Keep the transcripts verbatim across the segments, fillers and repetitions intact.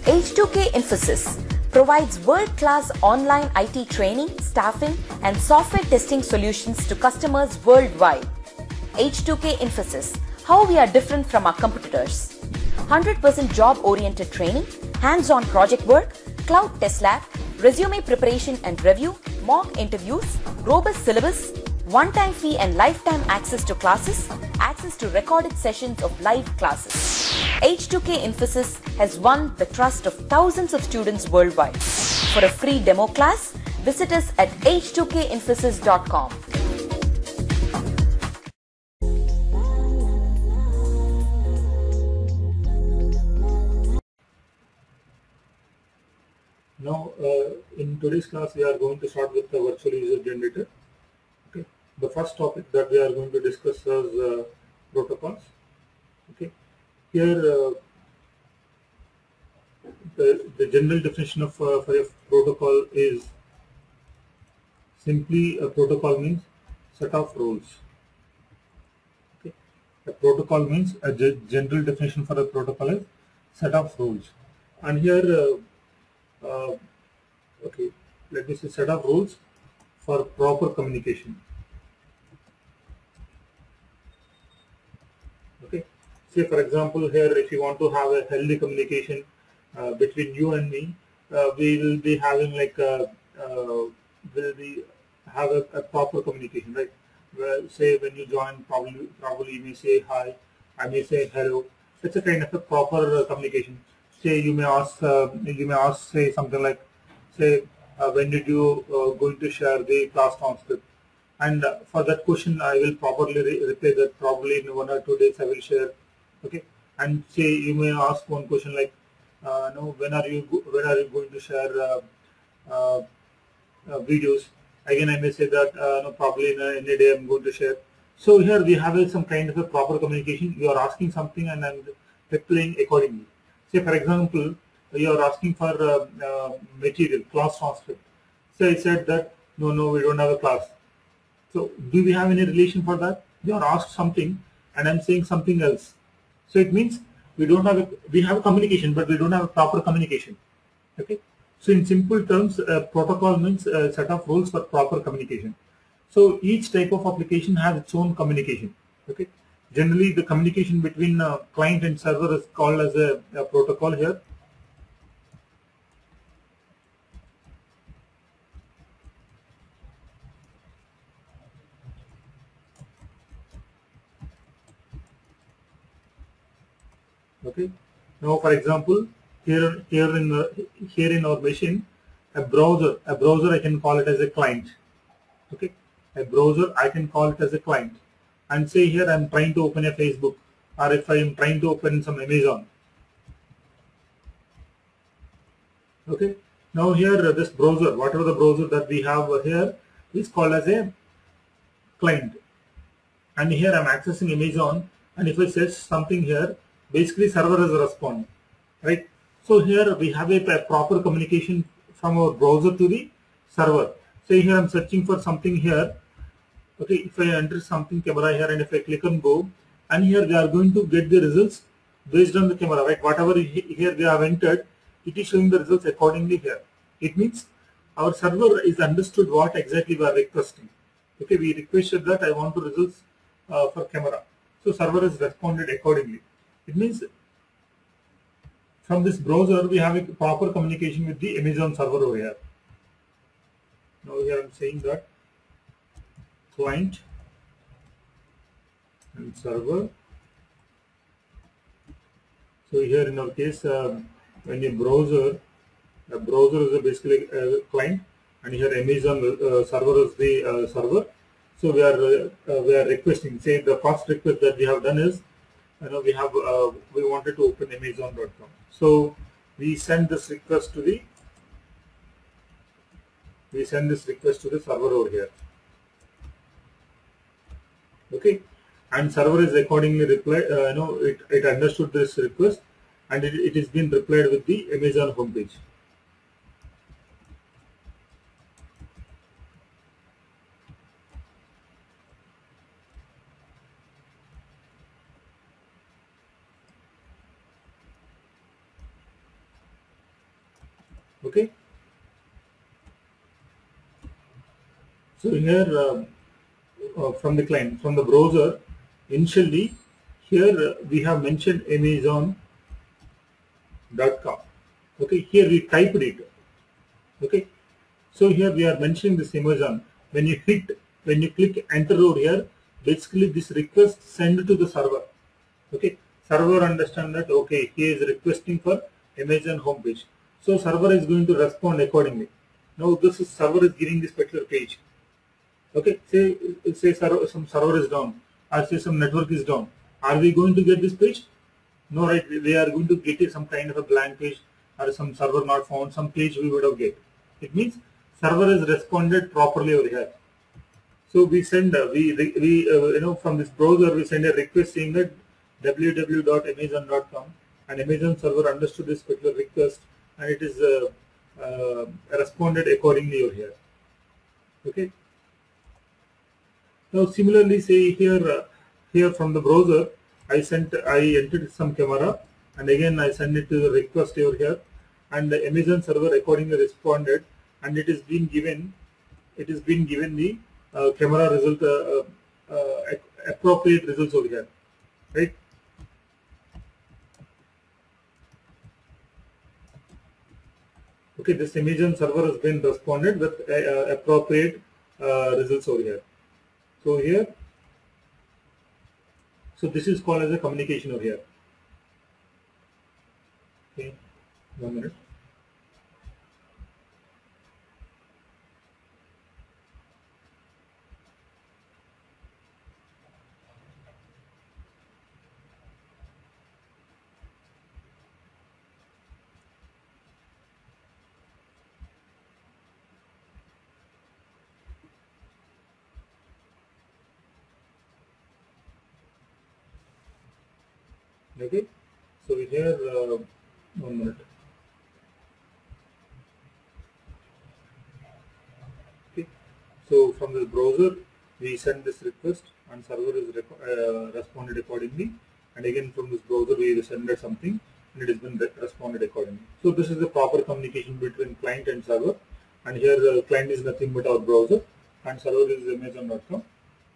H two K Infosys provides world-class online I T training, staffing, and software testing solutions to customers worldwide. H two K Infosys, how we are different from our competitors. one hundred percent job-oriented training, hands-on project work, cloud test lab, resume preparation and review, mock interviews, robust syllabus, one-time fee and lifetime access to classes, access to recorded sessions of live classes. H two K Infosys has won the trust of thousands of students worldwide. For a free demo class, visit us at H two K infosys dot com. Now, uh, in today's class, we are going to start with the virtual user generator. Okay. The first topic that we are going to discuss is uh, protocols. Okay. Here, uh, the, the general definition of uh, for a protocol is simply a protocol means set of rules. Okay. A protocol means a general definition for a protocol is set of rules. And here, uh, Uh, okay, let me say set of rules for proper communication. Okay, say for example here, if you want to have a healthy communication uh, between you and me, uh, we will be having like a, uh, will be have a, a proper communication, right? Where say when you join, probably probably you may say hi, I may say hello. It's a kind of a proper uh, communication. Say you may ask, uh, you may ask, say something like, say, uh, when did you uh, going to share the class transcript? And uh, for that question, I will properly re reply that probably in one or two days I will share. Okay. And say you may ask one question like, uh, no, when are you when are you going to share uh, uh, uh, videos? Again, I may say that uh, no, probably in a, in a day I'm going to share. So here we have a, some kind of a proper communication. You are asking something and I'm replying accordingly. Say for example, you are asking for uh, uh, material, class transcript. So I said that, no, no, we don't have a class. So do we have any relation for that? You are asked something and I'm saying something else. So it means we don't have a, we have a communication, but we don't have a proper communication. Okay. So in simple terms, uh, protocol means a set of rules for proper communication. So each type of application has its own communication. Okay. Generally, the communication between uh, client and server is called as a, a protocol here. Okay. Now, for example, here here in the, here in our machine, a browser, a browser I can call it as a client. Okay. A browser I can call it as a client. And say here I'm trying to open a Facebook, or if I am trying to open some Amazon. Okay. Now here uh, this browser, whatever the browser that we have here, is called as a client. And here I'm accessing Amazon, and if I search something here, basically server is responding, right? So here we have a, a proper communication from our browser to the server. Say here I'm searching for something here. Okay, if I enter something camera here and if I click on go, and here we are going to get the results based on the camera, right? Whatever here we have entered, it is showing the results accordingly here. It means our server is understood what exactly we are requesting. Okay, we requested that I want to results uh, for camera. So server has responded accordingly. It means from this browser we have a proper communication with the Amazon server over here. Now here I am saying that client and server. So here in our case, uh, when a browser, a browser is a basically a client, and here Amazon uh, server is the uh, server. So we are uh, we are requesting. Say the first request that we have done is, you know, we have uh, we wanted to open Amazon dot com. So we send this request to the we send this request to the server over here. Okay, and server is accordingly replied. Uh, you know, it it understood this request, and it it is been replied with the Amazon homepage. Okay. So here uh, uh, from the client, from the browser, initially here uh, we have mentioned Amazon dot com. Okay, here we typed it. Okay, so here we are mentioning this Amazon. When you hit, when you click enter over here, basically this request send to the server. Okay, server understand that okay, he is requesting for Amazon homepage. So server is going to respond accordingly. Now this is server is giving this particular page. Okay, say say server, some server is down, or say some network is down. Are we going to get this page? No, right? We are going to get some kind of a blank page or some server not found. Some page we would have get. It means server has responded properly over here. So we send uh, we we uh, you know from this browser we send a request saying that w w w dot amazon dot com, and Amazon server understood this particular request and it is uh, uh, responded accordingly over here. Okay. Now similarly, say here uh, here from the browser I sent I entered some camera and again I send it to the request over here, and the Amazon server accordingly responded, and it is being given it is being given the uh, camera result uh, uh, appropriate results over here, right? Okay, this Amazon server has been responded with uh, appropriate uh, results over here. So here, so this is called as a communication over here. Okay, one minute. Okay, so here, uh, one minute. Okay, so from the browser we send this request and server is uh, responded accordingly, and again from this browser we send something and it has been re responded accordingly. So this is the proper communication between client and server, and here the client is nothing but our browser and server is amazon dot com.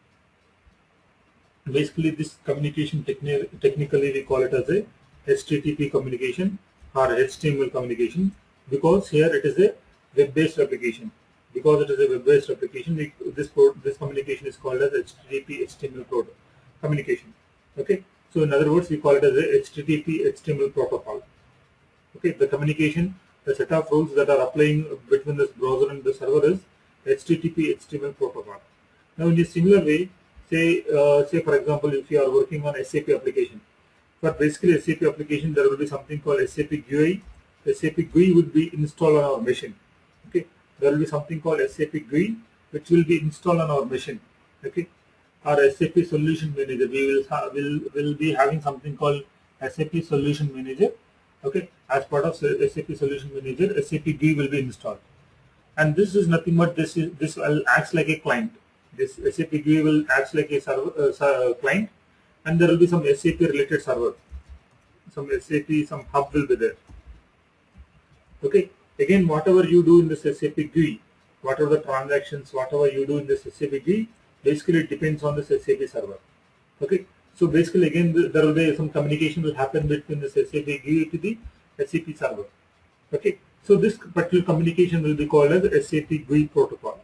Basically this communication techni technically we call it as a H T T P communication or H T M L communication, because here it is a web-based application. Because it is a web-based application, we, this this communication is called as H T T P H T M L protocol communication. Okay, so in other words we call it as a H T T P H T M L protocol. Okay, the communication, the set of rules that are applying between this browser and the server is H T T P H T M L protocol. Now in a similar way, say uh, say for example, if you are working on S A P application, for basically S A P application there will be something called S A P G U I. S A P G U I would be installed on our machine. Okay, there will be something called S A P G U I which will be installed on our machine. Okay, our S A P Solution Manager, we will will will be having something called S A P Solution Manager. Okay, as part of S A P Solution Manager, S A P G U I will be installed, and this is nothing but this is this will acts like a client. This S A P G U I will act like a server uh, client, and there will be some S A P related server, some S A P, some hub will be there. Okay, again whatever you do in this S A P G U I, whatever the transactions, whatever you do in this S A P G U I, basically it depends on this S A P server. Okay, so basically again there will be some communication will happen between this S A P G U I to the S A P server. Okay, so this particular communication will be called as S A P G U I protocol.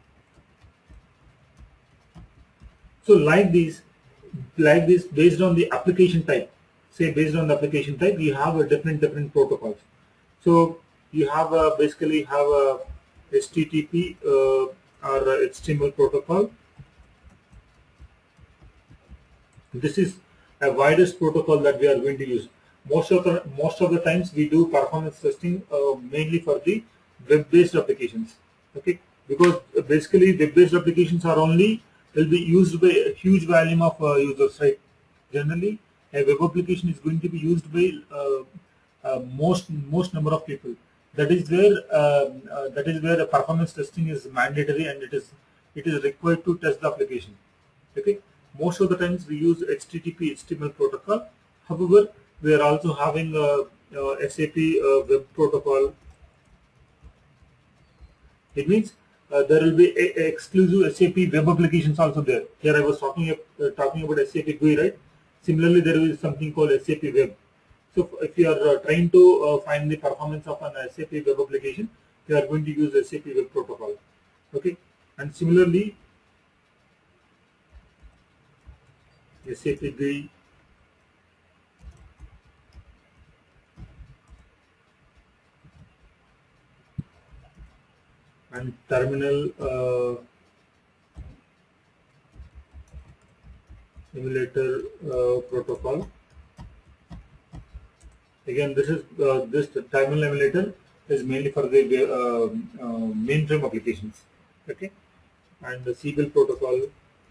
So like this, like this, based on the application type, say based on the application type, you have a different different protocols. So you have a, basically have a H T T P uh, or H T M L protocol. This is a widest protocol that we are going to use. Most of the most of the times we do performance testing uh, mainly for the web-based applications. Okay, because basically web-based applications are only will be used by a huge volume of uh, users, right? Generally, a web application is going to be used by uh, uh, most most number of people. That is where uh, uh, that is where a performance testing is mandatory, and it is it is required to test the application. Okay, most of the times we use H T T P H T M L protocol. However, we are also having a, a S A P uh, web protocol. It means uh, there will be a, a exclusive S A P web applications also there. Here I was talking uh, talking about S A P G U I, right? Similarly, there is something called S A P Web. So if you are uh, trying to uh, find the performance of an S A P web application, you are going to use S A P Web Protocol. Okay, and similarly, S A P G U I and terminal uh, emulator uh, protocol. Again, this is uh, this terminal emulator is mainly for the uh, uh, mainframe applications. Okay, and the C B L protocol,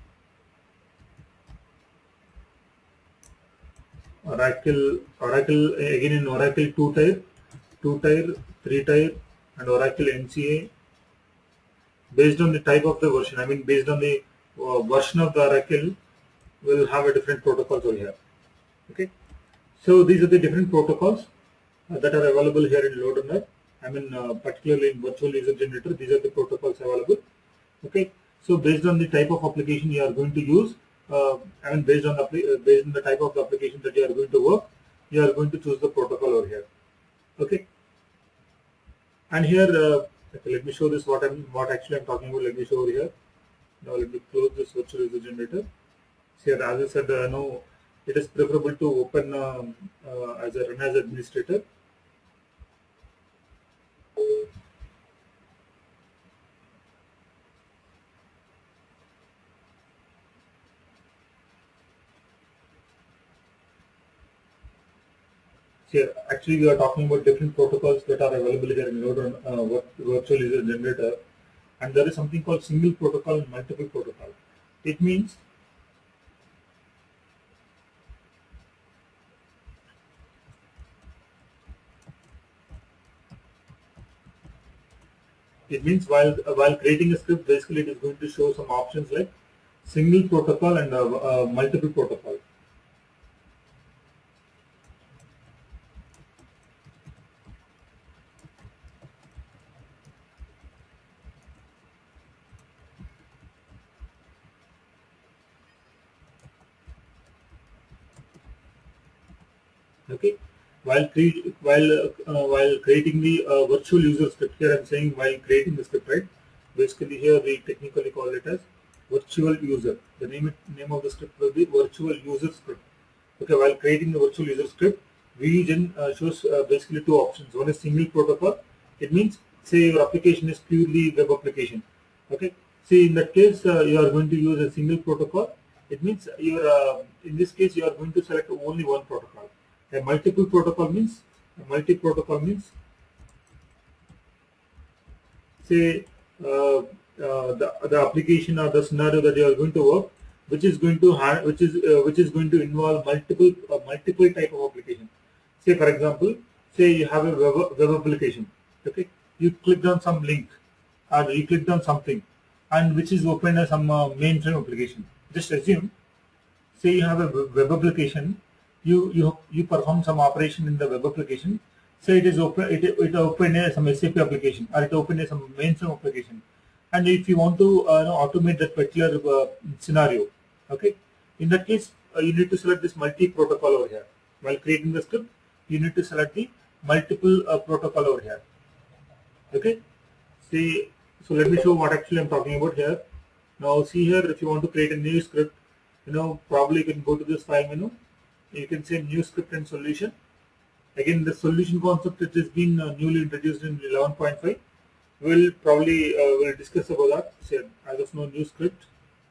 Oracle, Oracle again in Oracle two tier, two tier, three tier, and Oracle N C A. Based on the type of the version, I mean based on the uh, version of the Oracle, will have a different protocols over here. Okay, so these are the different protocols uh, that are available here in LoadRunner. I mean uh, particularly in virtual user generator, these are the protocols available. Okay, so based on the type of application you are going to use, uh, I mean based on the uh, based on the type of the application that you are going to work, you are going to choose the protocol over here. Okay, and here. Uh, Okay, let me show this what I'm what actually I'm talking about. Let me show over here. Now let me close this virtual user generator. So here, as I said, uh, no, it is preferable to open um, uh, as a run as administrator. Here, actually, we are talking about different protocols that are available here in LoadRunner uh, virtual user generator, and there is something called single protocol and multiple protocol. It means it means while uh, while creating a script, basically it is going to show some options like single protocol and uh, uh, multiple protocol. Okay, while create while uh, while creating the uh, virtual user script, here I'm saying while creating the script, right? Basically here we technically call it as virtual user. The name name of the script will be virtual user script. Okay, while creating the virtual user script, we then uh, shows uh, basically two options. One is single protocol. It means say your application is purely web application. Okay, see in that case uh, you are going to use a single protocol. It means you are uh, in this case you are going to select only one protocol. A multiple protocol means a multi protocol means say uh, uh, the the application or the scenario that you are going to work, which is going to have which is uh, which is going to involve multiple uh, multiple type of application. Say for example, say you have a web, web application. Okay, you clicked on some link or you clicked on something, and which is open as some uh, mainframe application. Just assume, say you have a web application. You, you you perform some operation in the web application. Say it is open it it open as some S A P application or it open as some mainframe application, and if you want to uh, you know, automate that particular uh, scenario, okay, in that case uh, you need to select this multi protocol over here. While creating the script, you need to select the multiple uh, protocol over here. Okay, see, so let me show what actually I'm talking about here. Now see here, if you want to create a new script, you know probably you can go to this file menu. You can say new script and solution. Again, the solution concept it has been uh, newly introduced in eleven point five. We'll probably uh, will discuss about that. So as of now, new script.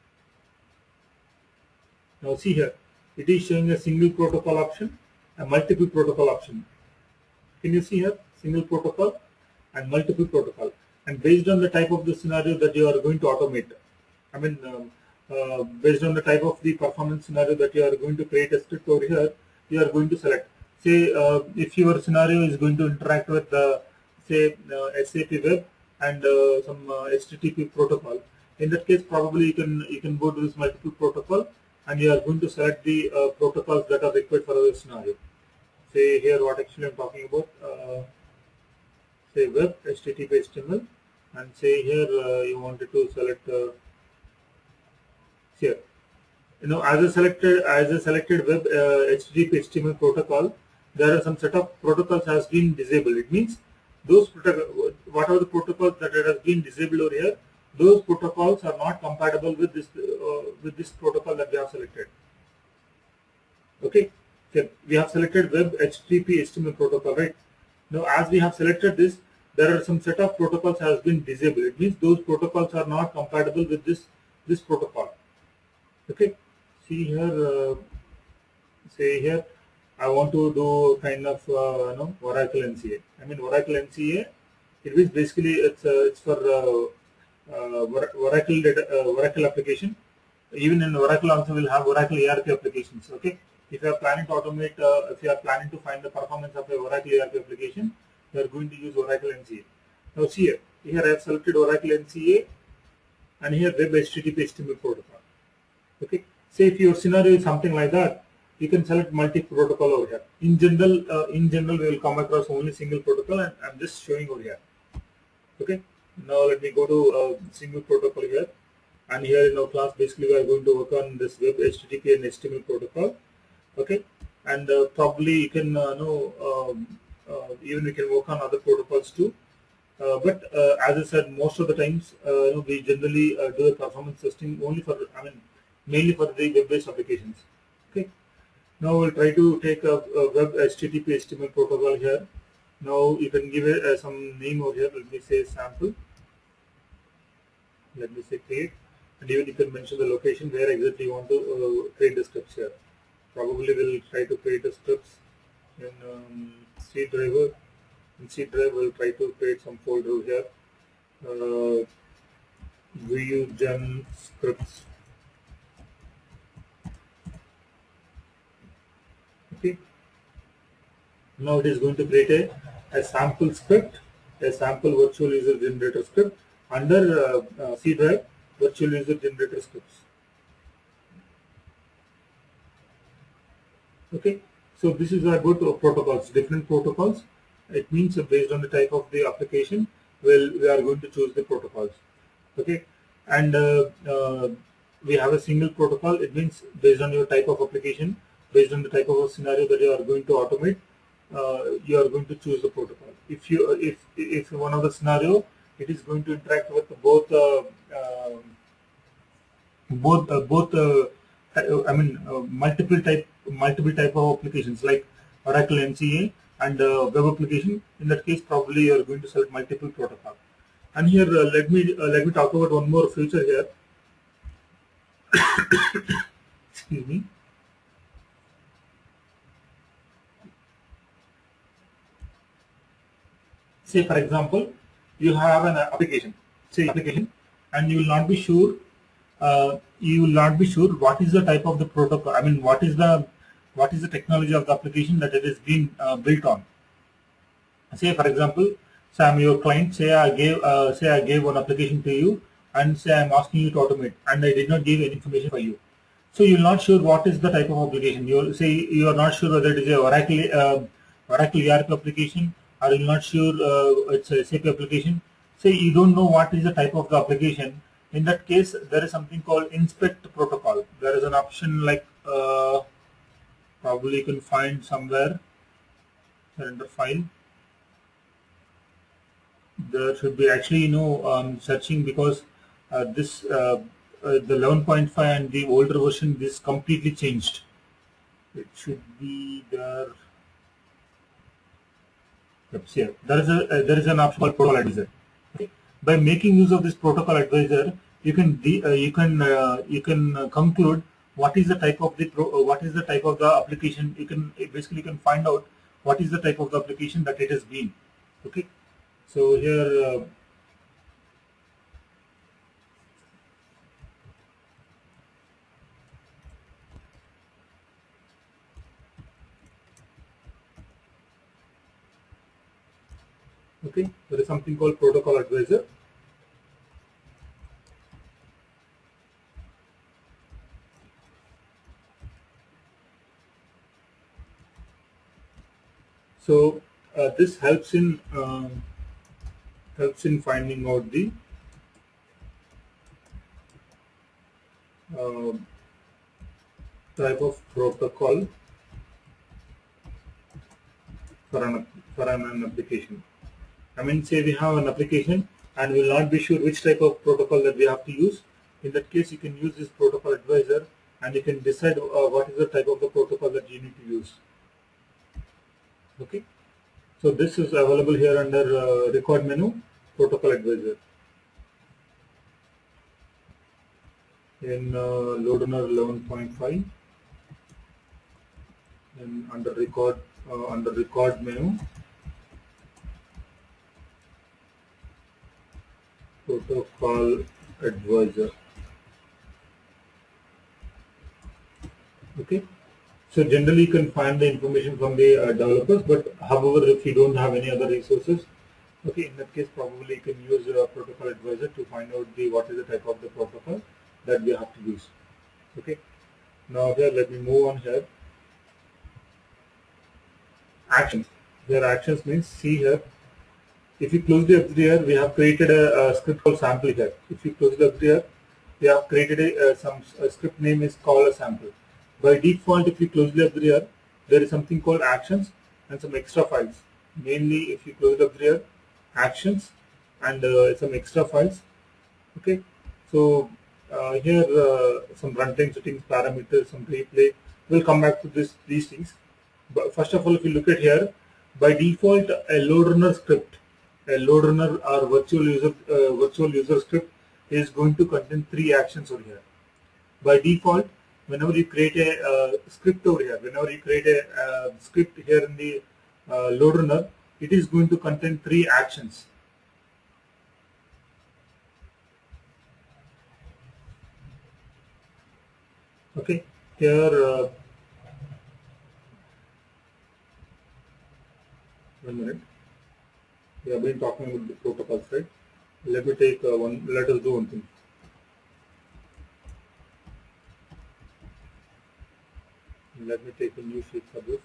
Now see here, it is showing a single protocol option, a multiple protocol option. Can you see here, single protocol and multiple protocol? And based on the type of the scenario that you are going to automate, I mean. Um, Uh, based on the type of the performance scenario that you are going to create a script over here, you are going to select. Say uh, if your scenario is going to interact with the say uh, S A P web and uh, some uh, H T T P protocol. In that case, probably you can you can go to this multiple protocol and you are going to select the uh, protocols that are required for our scenario. Say here what actually I'm talking about. Uh, say web H T T P H T M L and say here uh, you wanted to select uh, here. You know, as a selected as a selected web uh, H T T P H T M L protocol, there are some set of protocols has been disabled. It means those protocol, what are the protocols that has been disabled over here? Those protocols are not compatible with this uh, with this protocol that we have selected. Okay, so we have selected web H T T P H T M L protocol, right? Now, as we have selected this, there are some set of protocols has been disabled. It means those protocols are not compatible with this this protocol. Okay, see here, uh, say here, I want to do kind of uh, you know Oracle N C A. I mean Oracle N C A. It is basically it's uh, it's for uh, uh, Oracle data, uh, Oracle application. Even in Oracle also will have Oracle E R P applications. Okay, if you are planning to automate, uh, if you are planning to find the performance of a Oracle E R P application, you are going to use Oracle N C A. Now see here, here I have selected Oracle N C A, and here web H T T P H T M L protocol. Okay, say if your scenario is something like that, you can select multi-protocol over here. In general, uh, in general, we will come across only single protocol, and I'm just showing over here. Okay, now let me go to uh, single protocol here, and here in our class, basically we are going to work on this web H T T P and H T M L protocol. Okay, and uh, probably you can uh, know um, uh, even we can work on other protocols too. Uh, but uh, as I said, most of the times, uh, you know, we generally uh, do a performance testing only for, I mean, mainly for the web-based applications. Okay. Now we'll try to take a, a web H T T P H T M L protocol here. Now you can give it uh, some name over here. Let me say sample. Let me say create, and even you can mention the location where exactly you want to uh, create the scripts here. Probably we'll try to create the scripts in um, C driver. In C drive, we'll try to create some folder here. Uh, View gen scripts. Okay. Now it is going to create a, a sample script, a sample virtual user generator script under uh, uh, C drive virtual user generator scripts. Okay. So this is about protocols, different protocols. It means uh, based on the type of the application, well, we are going to choose the protocols. Okay, and uh, uh, we have a single protocol. It means based on your type of application, based on the type of a scenario that you are going to automate, uh, you are going to choose the protocol. If you, if if one of the scenario, it is going to interact with both, uh, uh, both, uh, both. Uh, I mean, uh, multiple type, multiple type of applications like Oracle N C A. And uh, web application. In that case, probably you are going to select multiple protocol. And here, uh, let me uh, let me talk about one more feature here. Excuse me. Say, for example, you have an application, say application, and you will not be sure. Uh, you will not be sure what is the type of the protocol. I mean, what is the what is the technology of the application that it is being uh, built on. Say for example, say I'm your client, say I gave uh, say I gave one application to you, and say I'm asking you to automate, and I did not give any information for you. So you're not sure what is the type of application. You say you are not sure whether it is a Oracle uh, Oracle E R P application, or you're not sure uh, it's a S A P application. Say you don't know what is the type of the application. In that case, there is something called inspect protocol. There is an option like uh, probably you can find somewhere. Render file. There should be actually you know um, searching because uh, this uh, uh, the eleven point five and the older version this completely changed. It should be there. Let's see. There is a uh, there is an option called protocol advisor. Okay. By making use of this protocol advisor, you can de uh, you can uh, you can uh, conclude what is the type of the pro uh, what is the type of the application. You can basically you can find out what is the type of the application that it has been. Okay. So here, uh, okay, there is something called protocol advisor. So uh, this helps in um, helps in finding out the uh, type of protocol for an, for an, an application. I mean, say we have an application and we will not be sure which type of protocol that we have to use. In that case, you can use this protocol advisor and you can decide uh, what is the type of the protocol that you need to use. Okay, so this is available here under uh, record menu, protocol advisor. In uh, LoadRunner eleven point five, and under record uh, under record menu, protocol advisor. Okay, so generally you can find the information from the uh, developers, but however, if you don't have any other resources, okay, in that case probably you can use a protocol advisor to find out the what is the type of the protocol that we have to use. Okay, now here let me move on here. Actions. Here actions means, see here, if you close the F three here, we have created a, a script called sample here. If you close the F three here, we have created a, uh, some a script name is called a sample. By default, if you close the F three here, there is something called actions and some extra files. Mainly, if you close the F three here, actions and uh, some extra files. Okay, so uh, here uh, some runtime settings, parameters, some replay. We'll come back to this these things. But first of all, if you look at here, by default, a LoadRunner script, a LoadRunner or virtual user uh, virtual user script is going to contain three actions over here. By default, whenever you create a uh, script over here, whenever you create a uh, script here in the uh, LoadRunner, it is going to contain three actions. Okay, here uh, one minute. We have been talking about the protocols, right? Let me take uh, one. Let us do one thing. Let me take a new sheet for this.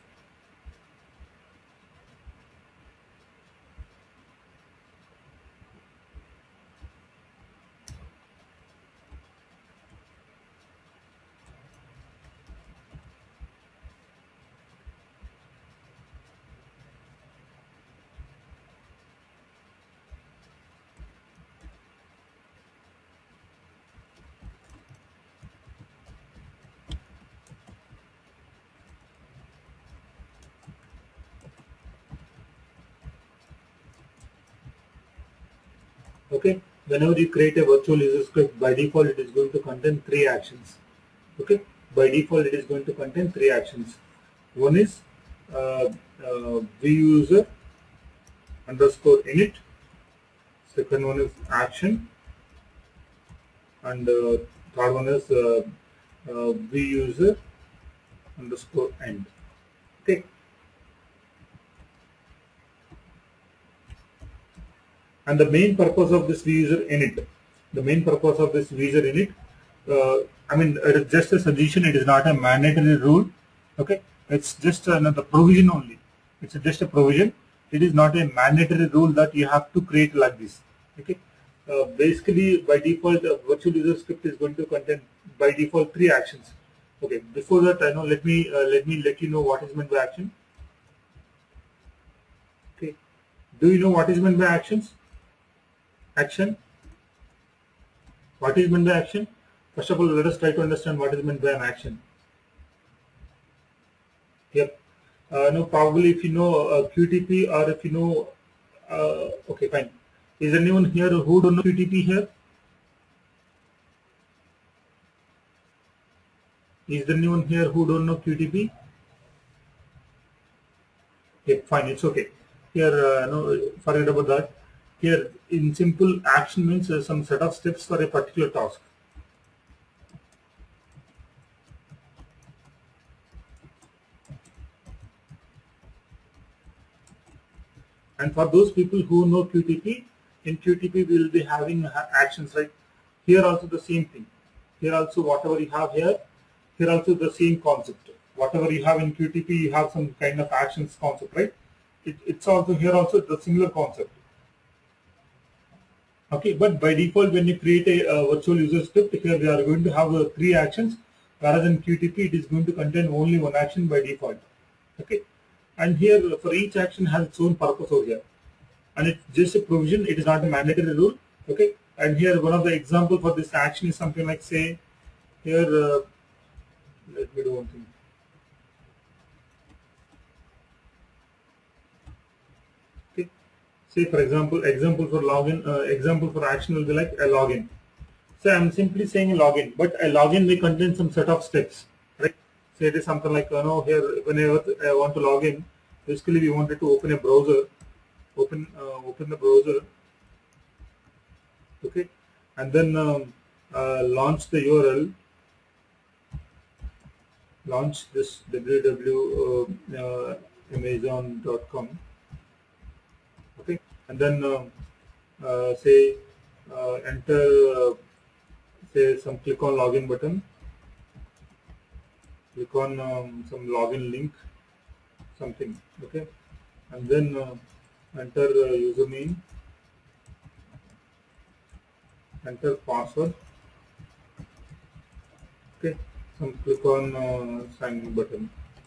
Okay, whenever you create a virtual user script, by default it is going to contain three actions. Okay, by default it is going to contain three actions. One is uh, uh, VUser underscore init. Second one is action, and uh, third one is uh, uh, VUser underscore end. Okay. And the main purpose of this VUser init, the main purpose of this VUser init, uh, I mean, it is just a suggestion. It is not a mandatory rule. Okay, it's just another provision only. It's just a provision. It is not a mandatory rule that you have to create like this. Okay, uh, basically by default, a virtual user script is going to contain by default three actions. Okay, before that, I know. Let me uh, let me let you know what is meant by action. Okay, do you know what is meant by actions? Action. What is meant by action? First of all, let us try to understand what is meant by an action. Yep. Uh, no, probably if you know uh, Q T P, or if you know, uh, okay, fine. Is there anyone here who don't know Q T P here? Is there anyone here who don't know Q T P? Yep, fine. It's okay. Here, uh, no, forget about that. Here, in simple, action means uh, some set of steps for a particular task. And for those people who know Q T P, in Q T P we will be having actions, right? Here also the same thing. Here also whatever you have here, here also the same concept. Whatever you have in Q T P, you have some kind of actions concept, right? It, it's also here also the similar concept. Okay, but by default, when you create a, a virtual user script, here we are going to have uh, three actions, rather than Q T P, it is going to contain only one action by default. Okay, and here for each action has its own purpose over here, and it's just a provision, it is not a mandatory rule. Okay, and here one of the example for this action is something like, say here, uh, let me do one thing. Okay, say for example, example for login, uh, example for action will be like a login. So I'm simply saying a login, but a login may contain some set of steps, right? So it is something like, you know, here whenever I want to log in, basically we wanted to open a browser, open uh, open the browser, okay, and then um, uh, launch the U R L, launch this w w w dot amazon dot com, okay, and then um, uh, say uh, enter uh, say some click on login button, click on um, some login link, something, okay, and then uh, enter uh, username, enter password, okay, some click on uh, sign in button.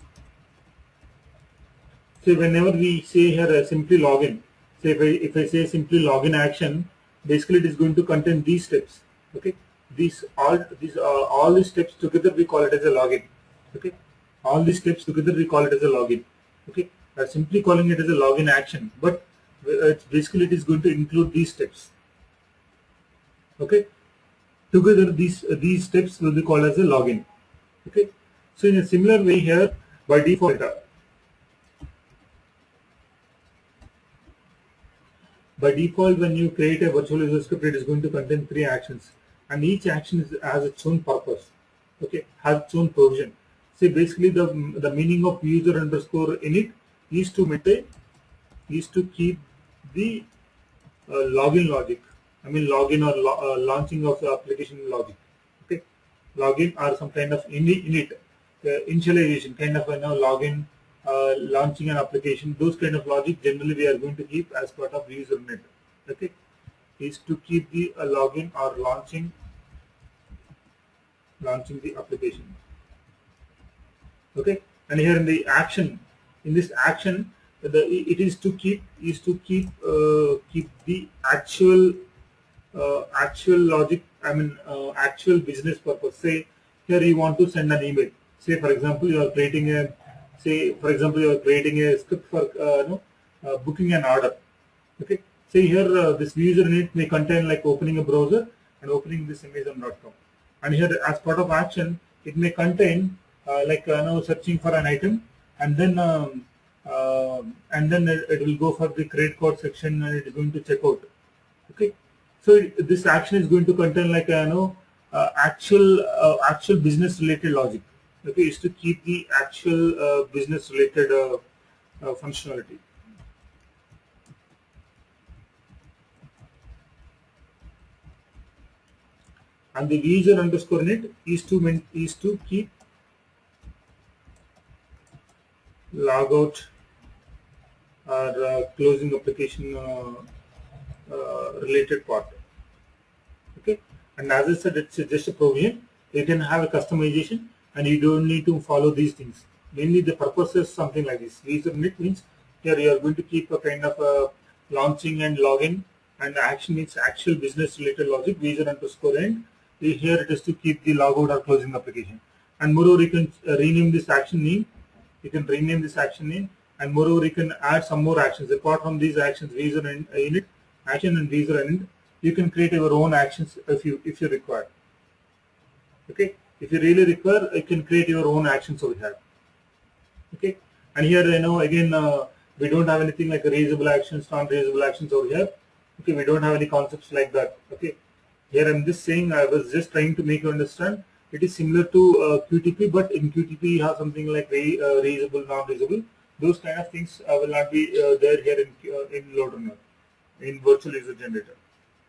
So whenever we say here uh, simply login, say if I, if I say simply login action, basically it is going to contain these steps, okay. These all these uh, all these steps together we call it as a login, okay. All these steps together we call it as a login, okay. We are simply calling it as a login action, but uh, it's basically it is going to include these steps, okay. Together these uh, these steps will be called as a login, okay. So in a similar way here, by default, uh, by default when you create a virtual user script, it is going to contain three actions, and each action is, has its own purpose, okay, has its own provision. See, basically the the meaning of user underscore init is to maintain, is to keep the uh, login logic. I mean login or lo uh, launching of the application logic. Okay, login or some kind of init, init uh, initialization, kind of you know login, uh, launching an application. Those kind of logic generally we are going to keep as part of user init. Okay, is to keep the uh, login or launching launching the application. Okay, and here in the action, in this action, the it is to keep is to keep uh, keep the actual uh, actual logic. I mean uh, actual business purpose. Say here you want to send an email. Say for example you are creating a say for example you are creating a script for uh, no, uh, booking an order. Okay, say here uh, this user init may contain like opening a browser and opening this amazon dot com, and here as part of action it may contain Uh, like uh, now searching for an item, and then um, uh, and then it, it will go for the credit card section and it is going to check out. Okay, so it, this action is going to contain like uh, you know uh, actual uh, actual business related logic. Okay, is to keep the actual uh, business related uh, uh, functionality. And the user underscore init is to is to keep logout or uh, closing application uh, uh, related part. Okay, and as I said, it's just a provision. You can have a customization and you don't need to follow these things. Mainly the purpose is something like this. User init means here you are going to keep a kind of a launching and login, and action means actual business related logic. User underscore end, here it is to keep the logout or closing application. And moreover, you can uh, rename this action name. You can rename this action name, and moreover you can add some more actions apart from these actions, user and uh, init action and user and init. You can create your own actions if you if you require. Okay, if you really require, you can create your own actions over here. Okay, and here you know again uh, we don't have anything like reusable actions, non-reusable actions over here. Okay, we don't have any concepts like that. Okay, here I'm just saying, I was just trying to make you understand. It is similar to uh, Q T P, but in Q T P you have something like re, uh, reusable, non-reusable. Those kind of things uh, will not be uh, there here in, uh, in LoadRunner, in virtual user generator.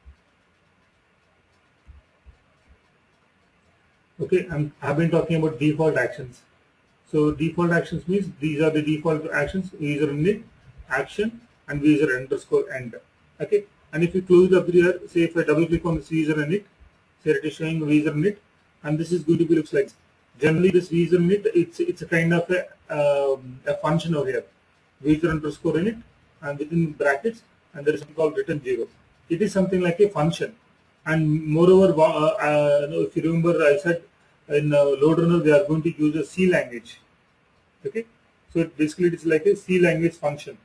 Okay, I'm, I've been talking about default actions. So default actions means these are the default actions: user init, action, and user underscore end. Okay, And if you close it up here, say if I double click on this VUser init, say it is showing VUser init, and this is going to be looks like. Generally, this VUser init, it's it's a kind of a, um, a function over here, VUser underscore init, and within brackets, and there is something called return zero. It is something like a function, and moreover, uh, uh, if you remember, I said in uh, LoadRunner we are going to use a C language. Okay, so it basically it is like a C language function.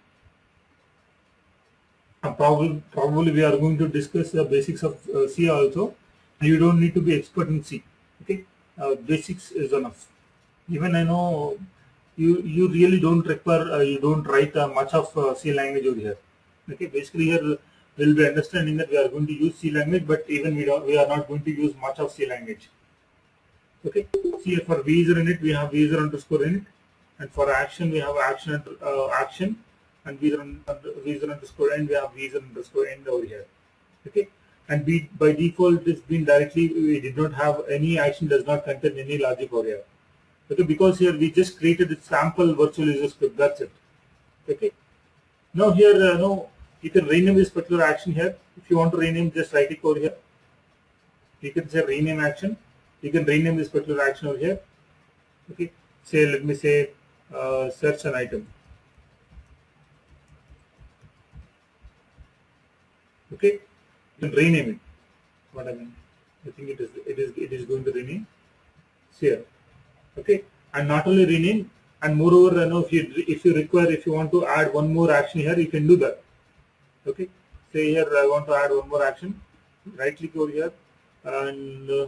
And probably, probably we are going to discuss the basics of uh, C also. You don't need to be expert in C. Okay, uh, basics is enough. Even I know you you really don't require uh, you don't write uh, much of uh, C language over here. Okay, basically here we'll be understanding that we are going to use C language, but even we don't we are not going to use much of C language. Okay, see for VUser init we have VUser underscore init, and for action we have action uh, action, and VUser underscore end we have VUser underscore end over here. Okay, and we, by default it's been directly we did not have any action does not contain any logic over here. Okay, because here we just created a sample virtual user script. That's it. Okay. Now here uh, no you can rename this particular action here. If you want to rename, just right click over here. You can say rename action. You can rename this particular action over here. Okay, say let me say uh, search an item. Okay, you can rename it. What I mean, I think it is it is it is going to rename here. Okay, and not only rename, and moreover, you know, if you if you require if you want to add one more action here, you can do that. Okay, say here I want to add one more action. Right click over here and uh,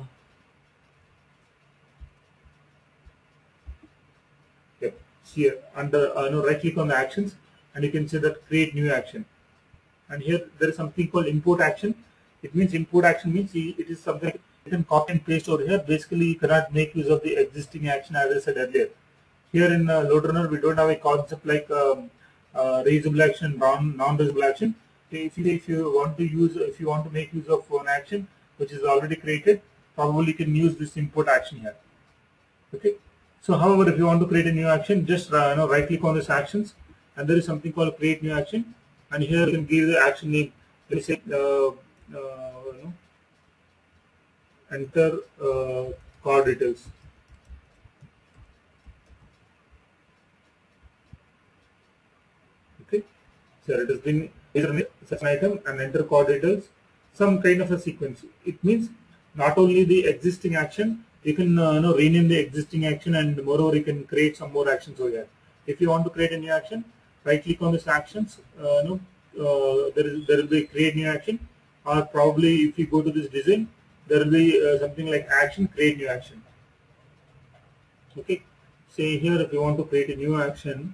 here under uh, no, right click on the actions, and you can say that create new action. And here there is something called import action. It means import action means it is something you can copy and paste over here. Basically, you cannot make use of the existing action as I said earlier. Here in uh, LoadRunner, we don't have a concept like um, uh, reusable action, non non-reusable action. If you if you want to use if you want to make use of one action which is already created, probably you can use this import action here. Okay. So, however, if you want to create a new action, just uh, you know, right click on this actions, and there is something called create new action, and here you can give the action name. Let me say, uh, uh, you know, enter uh, card details. Okay, so it has been such an item and enter card details, some kind of a sequence. It means not only the existing action. You can uh, you know, rename the existing action, and moreover you can create some more actions over here. If you want to create a new action, right click on this actions. Uh, no, uh, there is there will be create new action, or probably if you go to this design, there will be uh, something like action create new action. Okay, say here if you want to create a new action,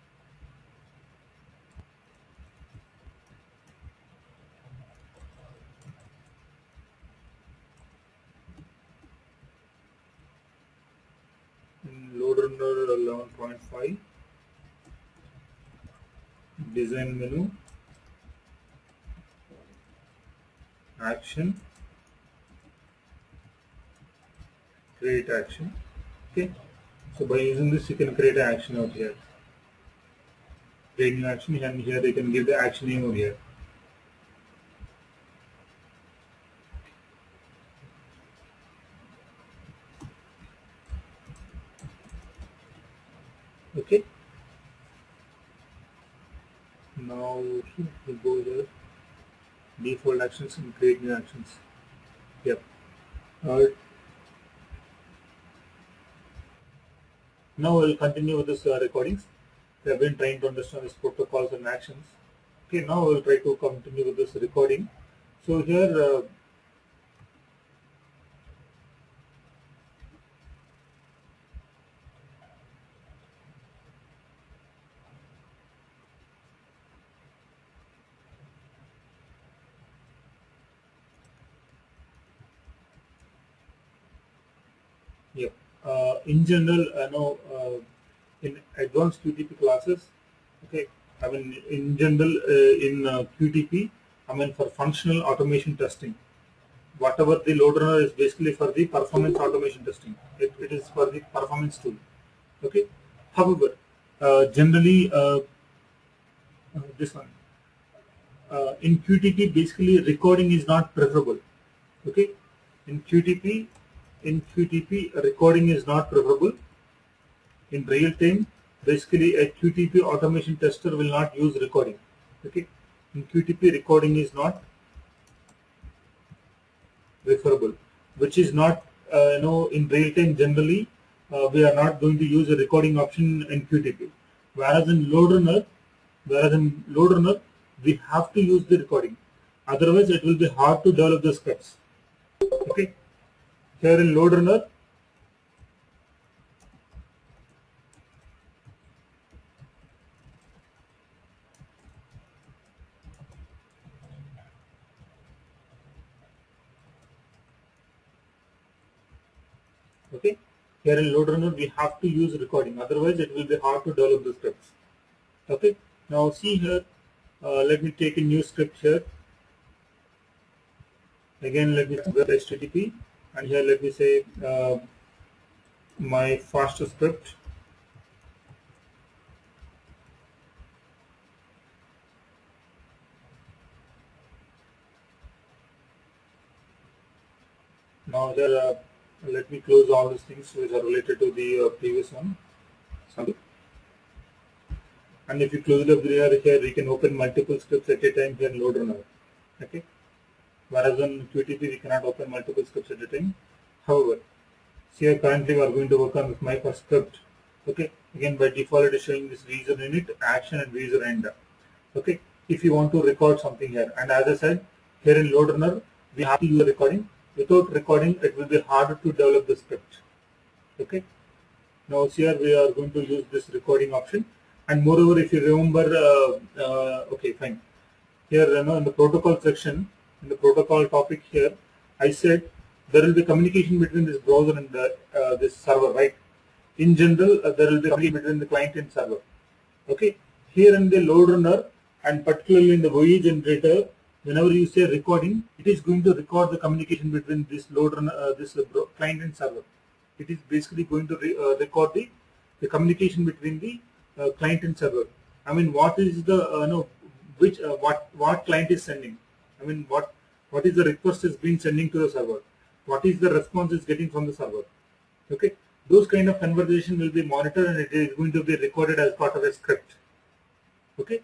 LoadRunner eleven point five, design menu, action, create action. Okay, so by using this you can create an action out here, create new action, and here you can give the action name over here. Okay, now we go here, default actions and create new actions. Yep. Alright. Now we'll continue with this uh, recordings. We have been trying to understand these protocols and actions. Okay, now we'll try to continue with this recording. So here uh, yeah. Uh, in general, I know uh, in advanced Q T P classes, okay, I mean in general uh, in uh, Q T P, I mean for functional automation testing, whatever the LoadRunner is basically for the performance automation testing. It, it is for the performance tool. Okay. However, uh, generally uh, uh, this one. uh, in Q T P basically recording is not preferable. Okay, in Q T P, in Q T P recording is not preferable. In real time, basically a Q T P automation tester will not use recording. Okay, in Q T P recording is not preferable, which is not uh, you know in real time generally uh, we are not going to use a recording option in Q T P. Whereas in LoadRunner, whereas in LoadRunner we have to use the recording. Otherwise, it will be hard to develop the scripts. Okay, here in LoadRunner, okay, here in LoadRunner we have to use recording. Otherwise, it will be hard to develop the scripts. Okay, now see here. Uh, let me take a new script here. Again, let me web H T T P, and here let me say uh, my faster script. Now here, uh, let me close all these things which are related to the uh, previous one. Sorry. And if you close it up here, here you can open multiple scripts at a time here in LoadRunner. Okay. Whereas on Q T P we cannot open multiple scripts at a time. However, here currently we are going to work on with my first script. Okay. Again, by default it is showing this VUser init, action, and VUser end. Okay. If you want to record something here, and as I said, here in LoadRunner we have to use recording. Without recording, it will be harder to develop the script. Okay. Now here we are going to use this recording option, and moreover, if you remember, uh, uh, okay, fine. Here, you know, in the protocol section, in the protocol topic here, I said there will be communication between this browser and the, uh, this server, right? In general, uh, there will be communication between the client and server. Okay. Here in the LoadRunner, and particularly in the V U generator, whenever you say recording, it is going to record the communication between this LoadRunner, uh, this uh, client and server. It is basically going to re uh, record the, the communication between the uh, client and server. I mean, what is the uh, no which uh, what what client is sending? I mean, what what is the request is being sending to the server? What is the response is getting from the server? Okay, those kind of conversation will be monitored, and it is going to be recorded as part of a script. Okay.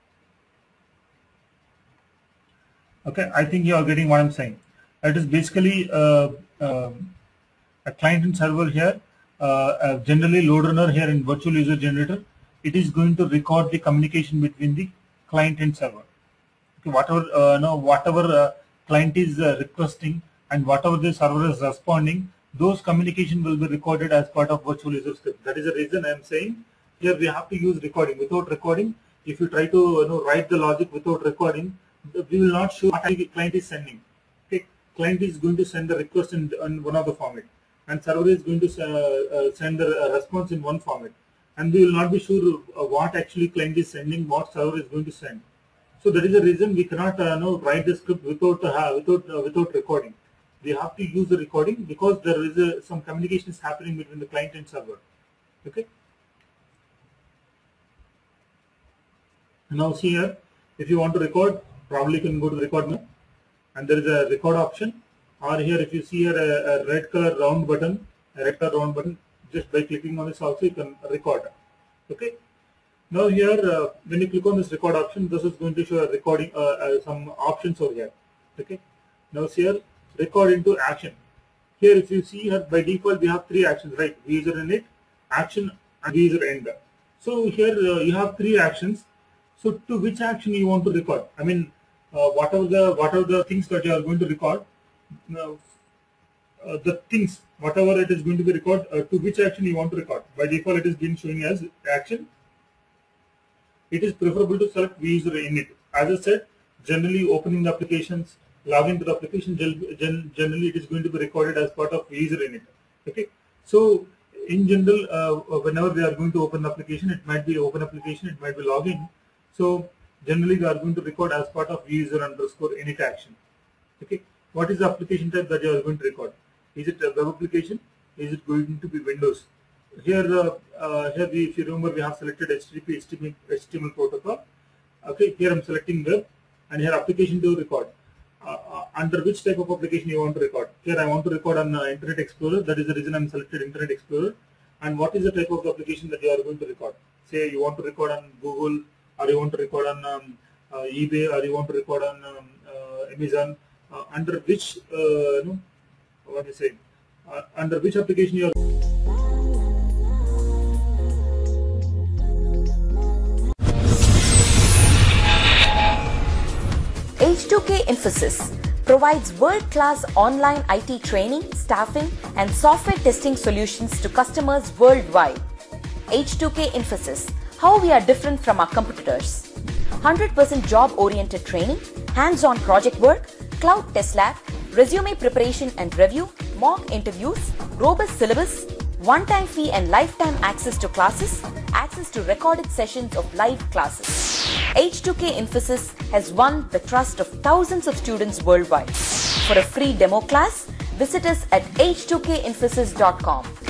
Okay, I think you are getting what I'm saying. It is basically uh, uh, a client and server here. Uh, uh, generally, LoadRunner here in virtual user generator, it is going to record the communication between the client and server. Okay, whatever uh, no, whatever uh, client is uh, requesting and whatever the server is responding, those communication will be recorded as part of virtual user script. That is the reason I am saying here we have to use recording. Without recording, if you try to you know, write the logic without recording, we will not show what the client is sending. Okay, client is going to send the request in, in one of the format, and server is going to uh, uh, send the uh, response in one format, and we will not be sure uh, what actually client is sending, what server is going to send. So that is the reason we cannot uh, know, write the script without uh, without uh, without recording. We have to use the recording because there is a, some communication is happening between the client and server. Okay. Now see here, if you want to record, probably you can go to the record now, and there is a record option. Or here, if you see here a, a red color round button, a red color round button, just by clicking on this also you can record. Okay. Now here, uh, when you click on this record option, this is going to show a recording, uh, uh, some options over here. Okay. Now see here, record into action. Here, if you see here, by default we have three actions, right? VUser init, action, and VUser end. So here uh, you have three actions. So to which action you want to record? I mean, uh, whatever the whatever the things that you are going to record, uh, uh, the things whatever it is going to be recorded, uh, to which action you want to record. By default, it is being showing as action. It is preferable to select VUser init. As I said, generally opening the applications, logging to the application, gen generally it is going to be recorded as part of VUser init. Okay. So in general, uh, whenever we are going to open the application, it might be open application, it might be login. So generally we are going to record as part of VUser underscore init action. Okay. What is the application type that you are going to record? Is it a web application? Is it going to be Windows? Here, uh, uh, here we, if you remember, we have selected H T T P H T M L protocol. Okay. Here I'm selecting web, and here application to record. Uh, uh, under which type of application you want to record. Here I want to record on uh, Internet Explorer. That is the reason I'm selected Internet Explorer. And what is the type of application that you are going to record? Say you want to record on Google, or you want to record on um, uh, eBay, or you want to record on um, uh, Amazon. Uh, under which, uh, you know, what do you say? Uh, under which application you are. H two K Infosys provides world-class online I T training, staffing, and software testing solutions to customers worldwide. H two K Infosys, how we are different from our competitors. one hundred percent job-oriented training, hands-on project work, cloud test lab, resume preparation and review, mock interviews, robust syllabus, one-time fee and lifetime access to classes, access to recorded sessions of live classes. H two K Infosys has won the trust of thousands of students worldwide. For a free demo class, visit us at H two K infosys dot com.